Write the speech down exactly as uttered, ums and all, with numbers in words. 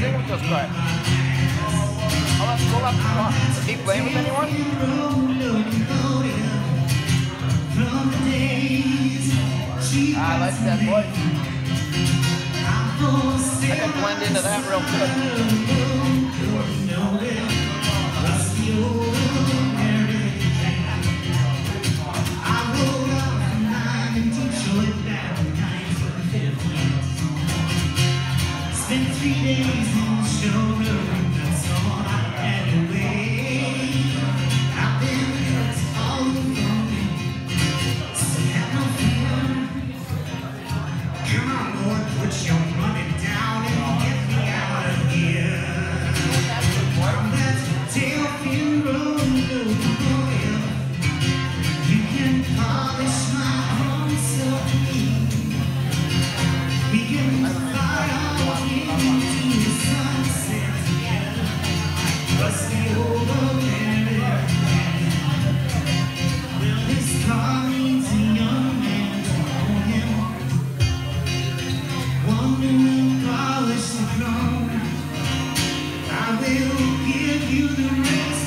sing with those guys. I'll have to pull up the car. Is he playing with anyone? I like that voice. I can blend into that real good. Spent three days in the showroom, that's all I had to wait. I've been it's all alone, so have no fear. Come on, Lord, put your money down and get me out of here. I'm that tailfin road, you can polish my chrome so clean. We can fly on into the sunset together. Rusty old America. Well, this car needs a young man to own him. One who will polish the chrome. I will give you the rest.